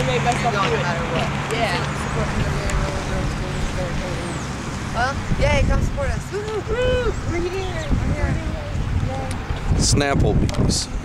the way best off No do it. matter what. Yeah. Yay, come support us. Woo! Woo! We're here. Snapplebees.